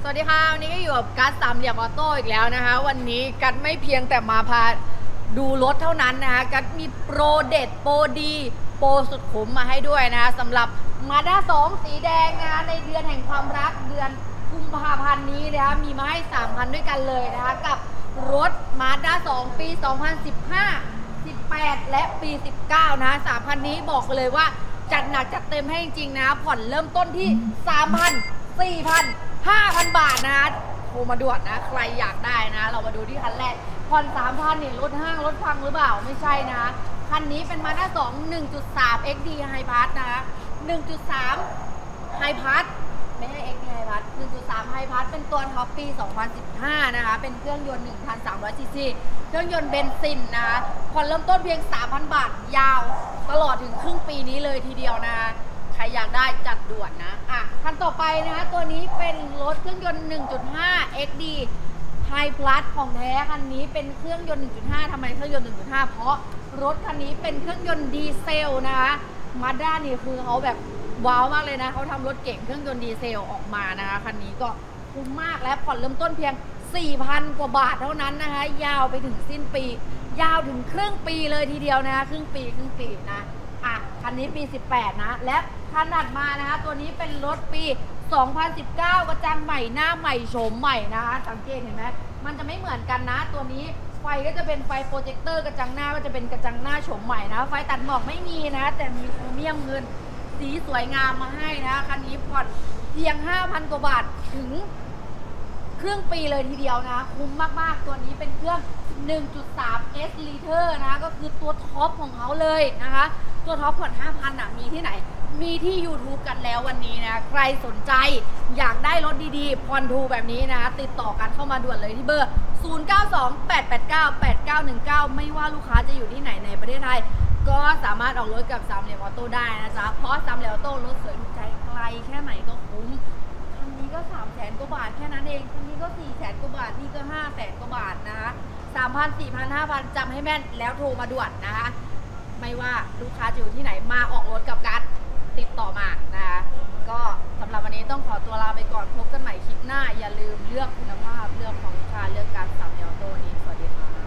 สวัสดีค่ะวันนี้ก็อยู่กับกัสสามเหลี่ยมออโต้อีกแล้วนะคะวันนี้กัสไม่เพียงแต่มาพาดูรถเท่านั้นนะคะกัสมีโปรเด็ดโปรดีโปรสุดคุ้มมาให้ด้วยนะคะสำหรับ Mazda 2 สีแดงนะคะในเดือนแห่งความรักเดือนกุมภาพันธ์นี้นะคะมีมาให้3 คันด้วยกันเลยนะคะกับรถ Mazda 2 ปี 2015 18 และปี 19 นะ3 คันนี้บอกเลยว่าจัดหนักจัดเต็มให้จริงๆนะผ่อนเริ่มต้นที่ 3,000 4,000 5,000 บาทนะคะโทรมาด่วนนะใครอยากได้นะเรามาดูที่คันแรกผ่อน 3,000 เนี่ยรถห้างรถพังหรือเปล่าไม่ใช่นะคันนี้เป็น Mazda 2 1.3 XD High Pass นะคะ 1.3 High Pass ไม่ใช่ XD High Pass 1.3 High Pass เป็นตัวท็อปปี 2015 นะคะเป็นเครื่องยนต์ 1,300 ซีซีเครื่องยนต์เบนซินนะคะผ่อนเริ่มต้นเพียง 3,000 บาทยาวตลอดถึงครึ่งปีนี้เลยทีเดียวนะคะใครอยากได้จัดด่วนนะคันต่อไปนะคะตัวนี้เป็นรถเครื่องยนต์ 1.5 XD High Plus ของแท้คันนี้เป็นเครื่องยนต์ 1.5 ทำไมเครื่องยนต์ 1.5 เพราะรถคันนี้เป็นเครื่องยนต์ดีเซลนะคะมาด้านี่คือเขาแบบว้าวมากเลยนะเขาทำรถเก่งเครื่องยนต์ดีเซลออกมานะคะคันนี้ก็คุ้มมากและผ่อนเริ่มต้นเพียง 4,000 กว่าบาทเท่านั้นนะคะยาวไปถึงสิ้นปียาวถึงครึ่งปีเลยทีเดียวนะคะครึ่งปีนะคันนี้ปี 18 นะและคันถัดมานะคะตัวนี้เป็นรถปี 2019 กระจังใหม่หน้าใหม่โฉมใหม่นะคะสังเกตเห็นไหมมันจะไม่เหมือนกันนะตัวนี้ไฟก็จะเป็นไฟโปรเจคเตอร์กระจังหน้าก็จะเป็นกระจังหน้าโฉมใหม่นะไฟตัดหมอกไม่มีนะแต่มีโครเมียมเงินสีสวยงามมาให้นะคันนี้ผ่อนเพียง 5,000 กว่าบาทถึงครึ่งปีเลยทีเดียวนะคุ้มมากๆตัวนี้เป็นเครื่อง 1.3 S liter นะก็คือตัวท็อปของเขาเลยนะคะตัวท็อปผ่อน 5,000 มีที่ไหนมีที่ YouTube กันแล้ววันนี้นะใครสนใจอยากได้รถดีๆผ่อนถูกแบบนี้นะติดต่อกันเข้ามาด่วนเลยที่เบอร์ 0928898919 ไม่ว่าลูกค้าจะอยู่ที่ไหนในประเทศไทยก็สามารถออกรถกับสามเหลี่ยมออโต้ได้นะจ๊ะเพราะสามเหลี่ยมออโต้รถสวยถูกใจไกลแค่ไหนก็คุ้มคันนี้ก็ 300,000 กว่าบาทแค่นั้นเองคันนี้ก็ 400,000 กว่าบาทนี่ก็ 500,000 กว่าบาทนะคะ3,000 4,000 5,000 จำให้แม่นแล้วโทรมาด่วนนะคะไม่ว่าลูกค้าจะอยู่ที่ไหนมาออกรถกับกัสติดต่อมานะคะก็สำหรับวันนี้ต้องขอตัวลาไปก่อนพบกันใหม่คลิปหน้าอย่าลืมเลือกคุณภาพเลือกของลูกค้าเลือกการสามเหลี่ยมออโต้นี้สวัสดีค่ะ